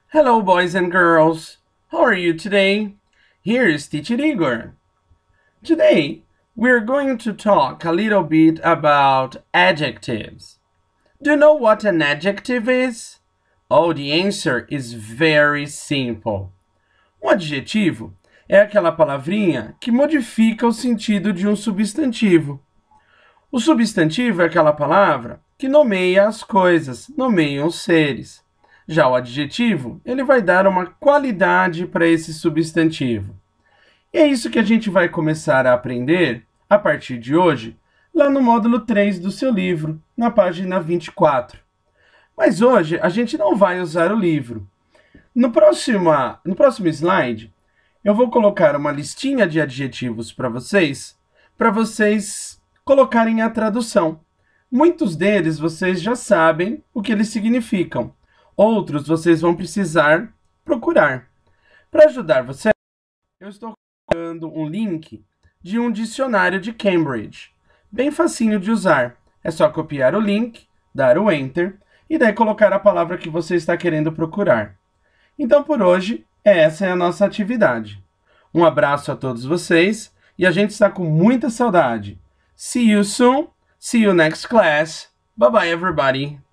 Hello, boys and girls. How are you today? Here is Teacher Igor. Today, we're going to talk a little bit about adjectives. Do you know what an adjective is? Oh, the answer is very simple. Um adjetivo é aquela palavrinha que modifica o sentido de um substantivo. O substantivo é aquela palavra que nomeia as coisas, nomeia os seres. Já o adjetivo, ele vai dar uma qualidade para esse substantivo. E é isso que a gente vai começar a aprender a partir de hoje, lá no módulo 3 do seu livro, na página 24. Mas hoje a gente não vai usar o livro. No próximo slide, eu vou colocar uma listinha de adjetivos para vocês colocarem a tradução. Muitos deles vocês já sabem o que eles significam. Outros vocês vão precisar procurar. Para ajudar você, eu estou colocando um link de um dicionário de Cambridge. Bem facinho de usar. É só copiar o link, dar o Enter e daí colocar a palavra que você está querendo procurar. Então, por hoje, essa é a nossa atividade. Um abraço a todos vocês e a gente está com muita saudade. See you soon. See you next class. Bye bye, everybody.